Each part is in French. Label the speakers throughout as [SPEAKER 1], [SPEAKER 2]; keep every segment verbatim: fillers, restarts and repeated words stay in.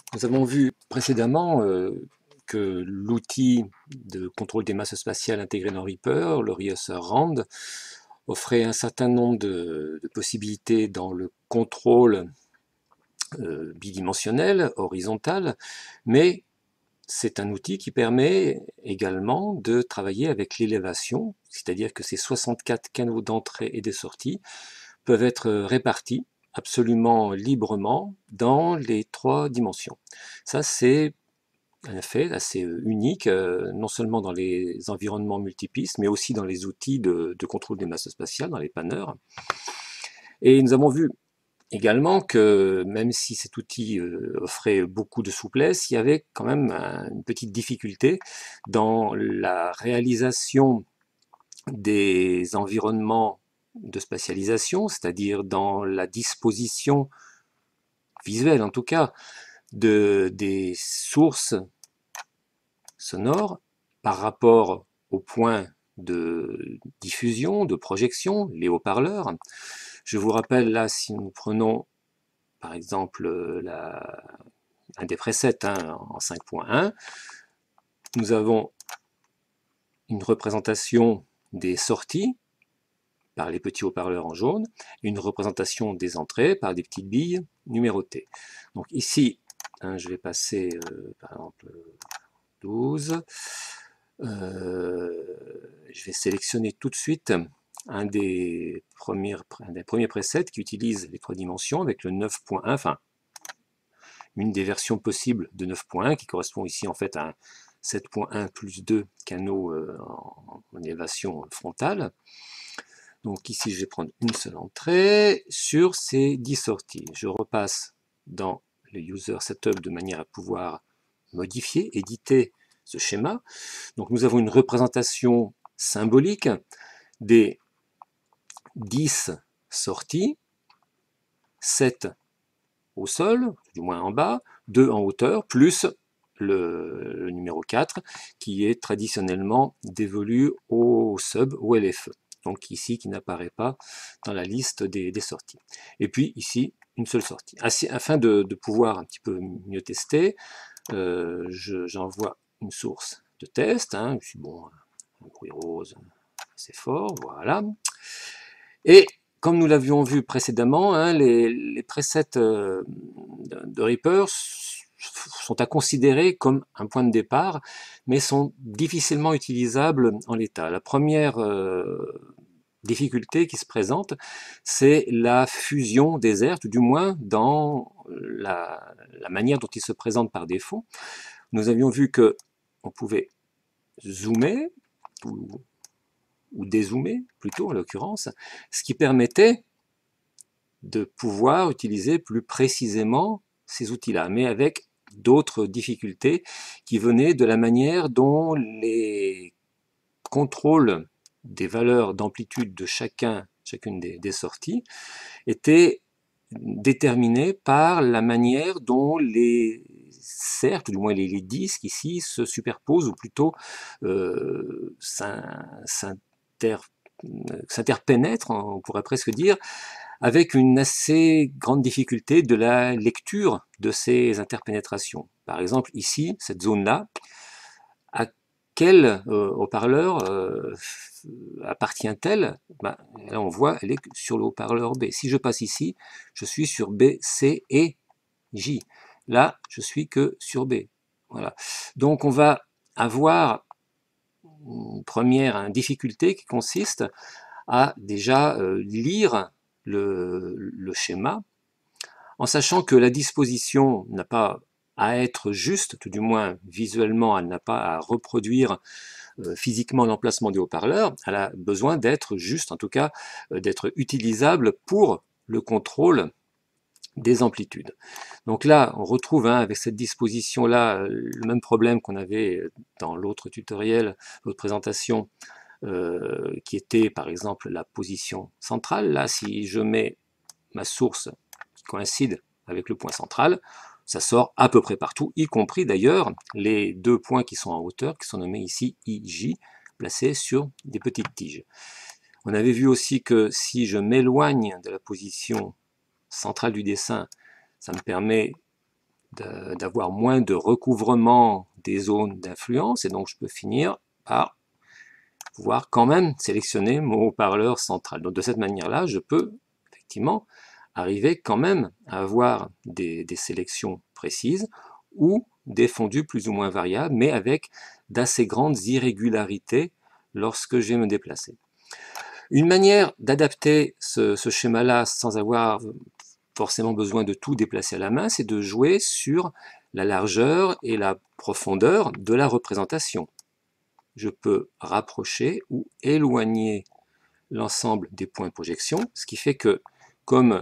[SPEAKER 1] Nous avons vu précédemment euh, que l'outil de contrôle des masses spatiales intégré dans Reaper, le Reusser Rand, offrait un certain nombre de, de possibilités dans le contrôle euh, bidimensionnel, horizontal, mais c'est un outil qui permet également de travailler avec l'élévation, c'est-à-dire que ces soixante-quatre canaux d'entrée et de sortie peuvent être répartis absolument librement dans les trois dimensions. Ça, c'est un effet assez unique, euh, non seulement dans les environnements multipistes, mais aussi dans les outils de, de contrôle des masses spatiales, dans les panneurs. Et nous avons vu également que même si cet outil euh, offrait beaucoup de souplesse, il y avait quand même un, une petite difficulté dans la réalisation des environnements de spatialisation, c'est-à-dire dans la disposition visuelle en tout cas de, des sources sonores par rapport aux points de diffusion, de projection, les haut-parleurs. Je vous rappelle là, si nous prenons par exemple la, un des presets hein, en cinq point un, nous avons une représentation des sorties par les petits haut-parleurs en jaune, et une représentation des entrées par des petites billes numérotées. Donc ici, hein, je vais passer euh, par exemple douze. Euh, je vais sélectionner tout de suite un des premiers, un des premiers presets qui utilise les trois dimensions avec le neuf point un, enfin une des versions possibles de neuf point un qui correspond ici en fait à un sept point un plus deux canaux euh, en, en élévation frontale. Donc ici, je vais prendre une seule entrée sur ces dix sorties. Je repasse dans le User Setup de manière à pouvoir modifier, éditer ce schéma. Donc nous avons une représentation symbolique des dix sorties, sept au sol, du moins en bas, deux en hauteur, plus le, le numéro quatre qui est traditionnellement dévolu au sub, au L F E. Donc ici qui n'apparaît pas dans la liste des, des sorties. Et puis ici, une seule sortie. Afin de, de pouvoir un petit peu mieux tester, euh, j'envoie je, une source de test. Hein, je suis bon, un bruit rose assez fort, voilà. Et comme nous l'avions vu précédemment, hein, les, les presets euh, de, de Reaper sont à considérer comme un point de départ, mais sont difficilement utilisables en l'état. La première euh, difficulté qui se présente, c'est la fusion des airs, tout du moins dans la, la manière dont ils se présentent par défaut. Nous avions vu que on pouvait zoomer ou, ou dézoomer plutôt en l'occurrence, ce qui permettait de pouvoir utiliser plus précisément ces outils-là, mais avec d'autres difficultés qui venaient de la manière dont les contrôles des valeurs d'amplitude de chacun, chacune des, des sorties étaient déterminés par la manière dont les cercles, du moins les, les disques ici, se superposent ou plutôt euh, s'interpénètrent, on pourrait presque dire, avec une assez grande difficulté de la lecture de ces interpénétrations. Par exemple, ici, cette zone-là, à quel euh, haut-parleur euh, appartient-elle? Ben, là, on voit, elle est sur le haut-parleur B. Si je passe ici, je suis sur B, C et J. Là, je suis que sur B. Voilà. Donc, on va avoir une première difficulté qui consiste à déjà euh, lire le, le schéma, en sachant que la disposition n'a pas à être juste, tout du moins visuellement, elle n'a pas à reproduire euh, physiquement l'emplacement des haut-parleurs, elle a besoin d'être juste, en tout cas euh, d'être utilisable pour le contrôle des amplitudes. Donc là, on retrouve hein, avec cette disposition-là le même problème qu'on avait dans l'autre tutoriel, l'autre présentation, euh, qui était par exemple la position centrale. Là, si je mets ma source qui coïncide avec le point central, ça sort à peu près partout, y compris d'ailleurs les deux points qui sont en hauteur, qui sont nommés ici I J, placés sur des petites tiges. On avait vu aussi que si je m'éloigne de la position centrale du dessin, ça me permet d'avoir moins de recouvrement des zones d'influence, et donc je peux finir par pouvoir quand même sélectionner mon haut-parleur central. Donc de cette manière-là, je peux effectivement arriver quand même à avoir des, des sélections précises ou des fondus plus ou moins variables, mais avec d'assez grandes irrégularités lorsque je vais me déplacer. Une manière d'adapter ce, ce schéma-là sans avoir forcément besoin de tout déplacer à la main, c'est de jouer sur la largeur et la profondeur de la représentation. Je peux rapprocher ou éloigner l'ensemble des points de projection, ce qui fait que, comme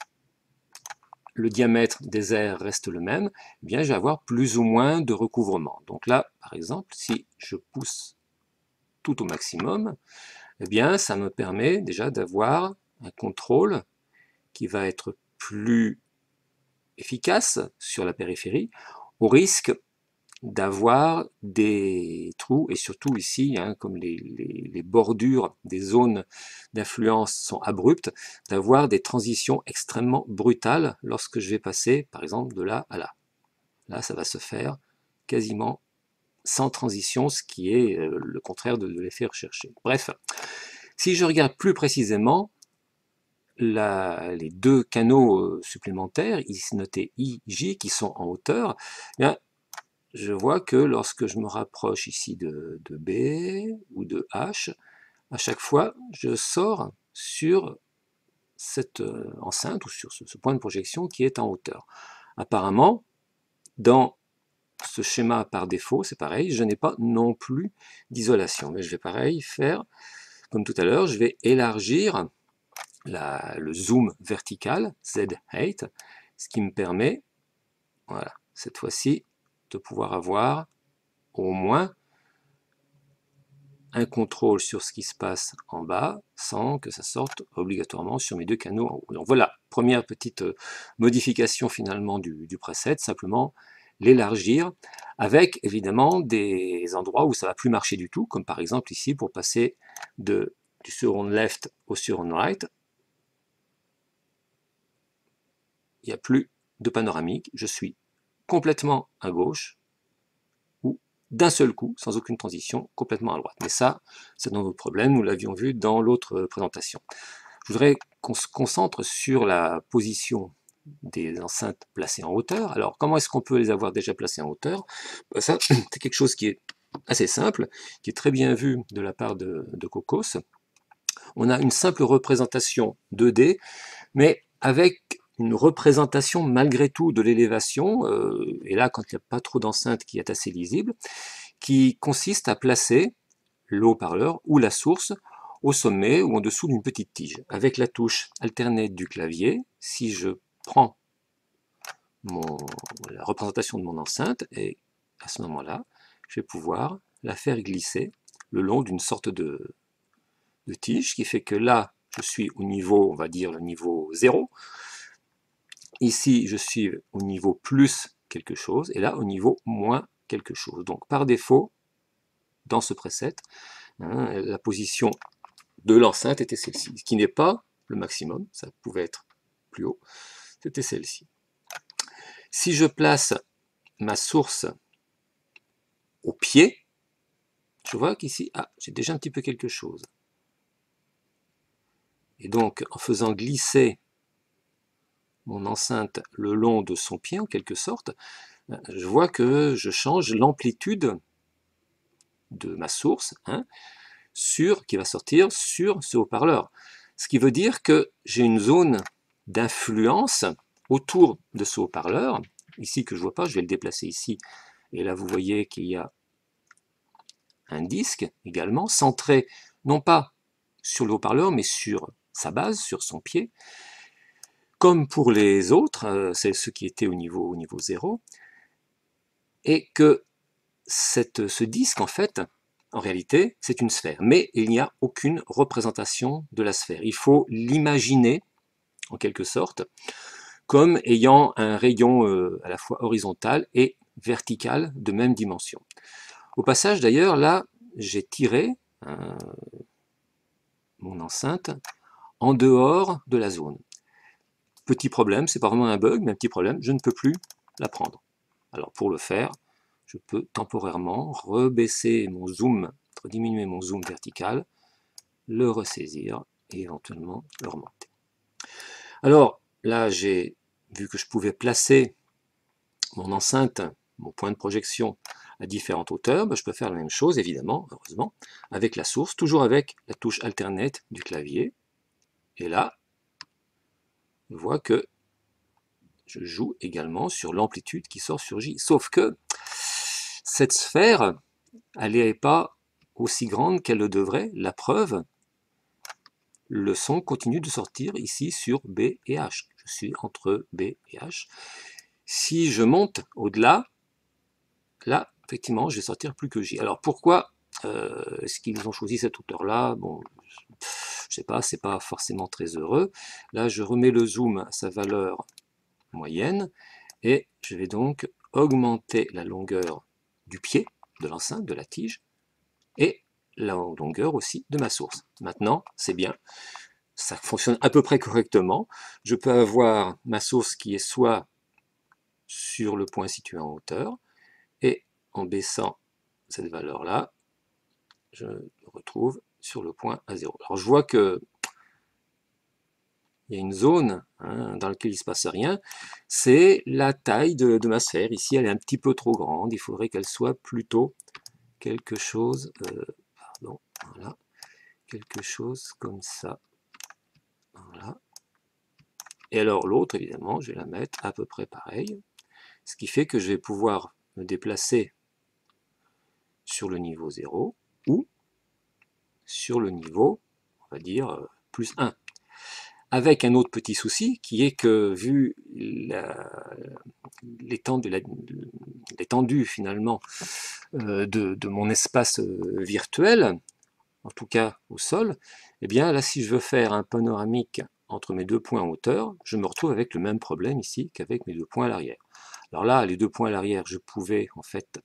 [SPEAKER 1] le diamètre des aires reste le même, eh bien, je vais avoir plus ou moins de recouvrement. Donc là, par exemple, si je pousse tout au maximum, eh bien, ça me permet déjà d'avoir un contrôle qui va être plus efficace sur la périphérie, au risque d'avoir des trous, et surtout ici, hein, comme les, les, les bordures des zones d'influence sont abruptes, d'avoir des transitions extrêmement brutales lorsque je vais passer, par exemple, de là à là. Là, ça va se faire quasiment sans transition, ce qui est le contraire de, de l'effet recherché. Bref, si je regarde plus précisément, La, les deux canaux supplémentaires, ici notés I, J, qui sont en hauteur, eh bien, je vois que lorsque je me rapproche ici de, de B ou de H, à chaque fois, je sors sur cette enceinte ou sur ce, ce point de projection qui est en hauteur. Apparemment, dans ce schéma par défaut, c'est pareil, je n'ai pas non plus d'isolation. Mais je vais pareil faire, comme tout à l'heure, je vais élargir La, le zoom vertical, Z eight, ce qui me permet, voilà, cette fois-ci, de pouvoir avoir au moins un contrôle sur ce qui se passe en bas, sans que ça sorte obligatoirement sur mes deux canaux en haut. Donc voilà, première petite modification finalement du, du preset, simplement l'élargir, avec évidemment des endroits où ça ne va plus marcher du tout, comme par exemple ici, pour passer de, du surround left au surround right, il n'y a plus de panoramique, je suis complètement à gauche, ou d'un seul coup, sans aucune transition, complètement à droite. Mais ça, c'est dans notre problème, nous l'avions vu dans l'autre présentation. Je voudrais qu'on se concentre sur la position des enceintes placées en hauteur. Alors, comment est-ce qu'on peut les avoir déjà placées en hauteur? Ça, c'est quelque chose qui est assez simple, qui est très bien vu de la part de, de Cocos. On a une simple représentation deux D, mais avec une représentation malgré tout de l'élévation, euh, et là quand il n'y a pas trop d'enceinte qui est assez lisible, qui consiste à placer le haut-parleur ou la source au sommet ou en dessous d'une petite tige. Avec la touche alternée du clavier, si je prends mon, la représentation de mon enceinte, et à ce moment-là, je vais pouvoir la faire glisser le long d'une sorte de, de tige, qui fait que là, je suis au niveau, on va dire le niveau zéro, ici, je suis au niveau plus quelque chose, et là, au niveau moins quelque chose. Donc, par défaut, dans ce preset, hein, la position de l'enceinte était celle-ci, ce qui n'est pas le maximum, ça pouvait être plus haut, c'était celle-ci. Si je place ma source au pied, je vois qu'ici, ah, j'ai déjà un petit peu quelque chose. Et donc, en faisant glisser mon enceinte le long de son pied, en quelque sorte, je vois que je change l'amplitude de ma source, hein, sur, qui va sortir sur ce haut-parleur. Ce qui veut dire que j'ai une zone d'influence autour de ce haut-parleur, ici que je ne vois pas, je vais le déplacer ici, et là vous voyez qu'il y a un disque également, centré non pas sur le haut-parleur, mais sur sa base, sur son pied. Comme pour les autres, c'est ceux qui étaient au niveau, au niveau zéro, et que cette, ce disque, en fait, en réalité, c'est une sphère, mais il n'y a aucune représentation de la sphère. Il faut l'imaginer, en quelque sorte, comme ayant un rayon euh, à la fois horizontal et vertical de même dimension. Au passage, d'ailleurs, là, j'ai tiré euh, mon enceinte en dehors de la zone. Petit problème, c'est pas vraiment un bug, mais un petit problème, je ne peux plus la prendre. Alors pour le faire, je peux temporairement rebaisser mon zoom, diminuer mon zoom vertical, le ressaisir et éventuellement le remonter. Alors là, j'ai vu que je pouvais placer mon enceinte, mon point de projection à différentes hauteurs, ben je peux faire la même chose, évidemment, heureusement, avec la source, toujours avec la touche alternate du clavier. Et là, je vois que je joue également sur l'amplitude qui sort sur J. Sauf que cette sphère, elle n'est pas aussi grande qu'elle le devrait. La preuve, le son continue de sortir ici sur B et H. Je suis entre B et H. Si je monte au-delà, là, effectivement, je vais sortir plus que J. Alors pourquoi euh, est-ce qu'ils ont choisi cette hauteur-là? Bon, je sais pas, c'est pas forcément très heureux. Là, je remets le zoom à sa valeur moyenne et je vais donc augmenter la longueur du pied de l'enceinte, de la tige, et la longueur aussi de ma source. Maintenant, c'est bien, ça fonctionne à peu près correctement. Je peux avoir ma source qui est soit sur le point situé en hauteur, et en baissant cette valeur-là, je me retrouve sur le point à zéro. Alors je vois que il y a une zone hein, dans laquelle il ne se passe rien, c'est la taille de, de ma sphère. Ici, elle est un petit peu trop grande, il faudrait qu'elle soit plutôt quelque chose, euh, pardon, voilà, quelque chose comme ça. Voilà. Et alors l'autre, évidemment, je vais la mettre à peu près pareil, ce qui fait que je vais pouvoir me déplacer sur le niveau zéro ou sur le niveau, on va dire, plus un. Avec un autre petit souci, qui est que vu l'étendue finalement euh, de, de mon espace euh, virtuel, en tout cas au sol, eh bien là si je veux faire un panoramique entre mes deux points en hauteur, je me retrouve avec le même problème ici qu'avec mes deux points à l'arrière. Alors là, les deux points à l'arrière, je pouvais en fait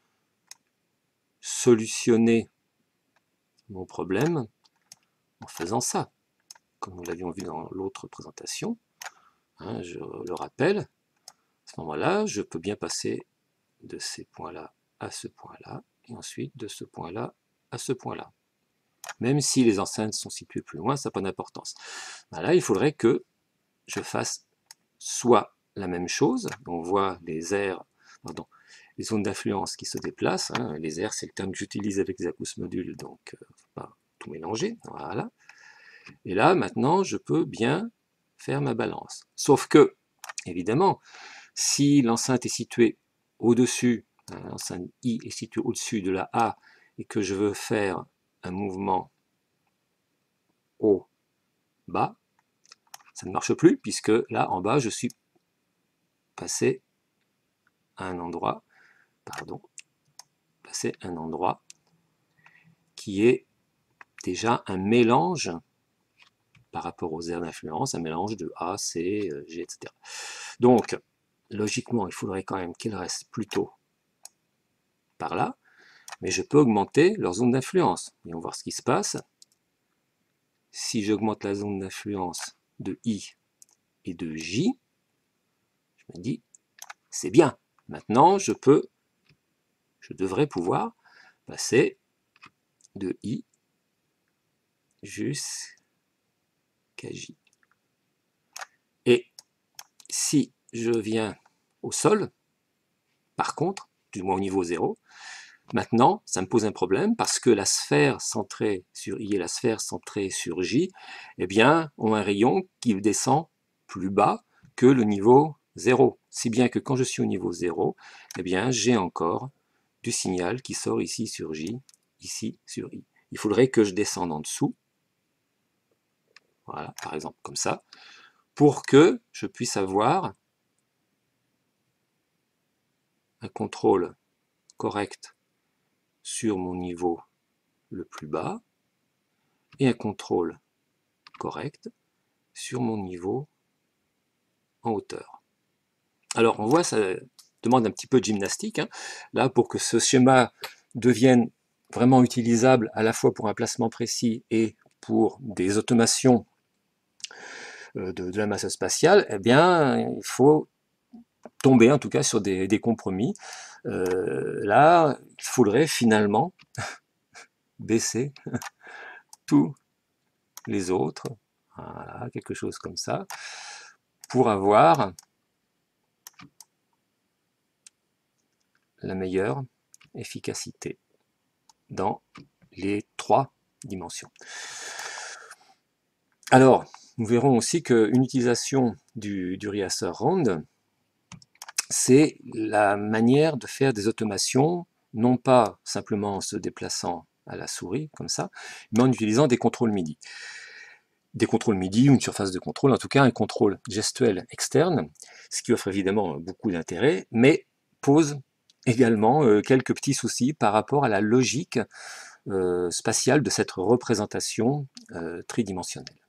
[SPEAKER 1] solutionner mon problème en faisant ça, comme nous l'avions vu dans l'autre présentation. Hein, je le rappelle, à ce moment-là, je peux bien passer de ces points-là à ce point-là, et ensuite de ce point-là à ce point-là. Même si les enceintes sont situées plus loin, ça n'a pas d'importance. Là, il faudrait que je fasse soit la même chose, on voit les aires, pardon, les zones d'influence qui se déplacent, hein. Les aires, c'est le terme que j'utilise avec les Acous modules, donc euh, faut pas tout mélanger, voilà. Et là, maintenant, je peux bien faire ma balance. Sauf que, évidemment, si l'enceinte est située au-dessus, hein, l'enceinte I est située au-dessus de la A, et que je veux faire un mouvement haut, bas, ça ne marche plus, puisque là, en bas, je suis passé à un endroit, pardon, passé à un endroit qui est déjà un mélange par rapport aux aires d'influence, un mélange de A, C, G, et cetera. Donc, logiquement, il faudrait quand même qu'il reste plutôt par là, mais je peux augmenter leur zone d'influence. Et on va voir ce qui se passe. Si j'augmente la zone d'influence de I et de J, je me dis, c'est bien. Maintenant, je peux, je devrais pouvoir passer de I jusqu'à J. Et si je viens au sol, par contre, du moins au niveau zéro, maintenant, ça me pose un problème parce que la sphère centrée sur I et la sphère centrée sur J, eh bien, ont un rayon qui descend plus bas que le niveau zéro. Si bien que quand je suis au niveau zéro, eh bien, j'ai encore du signal qui sort ici sur J, ici sur I. Il faudrait que je descende en dessous, voilà, par exemple comme ça, pour que je puisse avoir un contrôle correct sur mon niveau le plus bas et un contrôle correct sur mon niveau en hauteur. Alors on voit, ça demande un petit peu de gymnastique, hein, là pour que ce schéma devienne vraiment utilisable à la fois pour un placement précis et pour des automations de, de la masse spatiale, eh bien il faut tomber en tout cas sur des, des compromis. Euh, là, il faudrait finalement baisser tous les autres, voilà, quelque chose comme ça, pour avoir la meilleure efficacité dans les trois dimensions. Alors, nous verrons aussi qu'une utilisation du, du Reassert Round, c'est la manière de faire des automations, non pas simplement en se déplaçant à la souris, comme ça, mais en utilisant des contrôles MIDI. Des contrôles MIDI ou une surface de contrôle, en tout cas un contrôle gestuel externe, ce qui offre évidemment beaucoup d'intérêt, mais pose également euh, quelques petits soucis par rapport à la logique euh, spatiale de cette représentation euh, tridimensionnelle.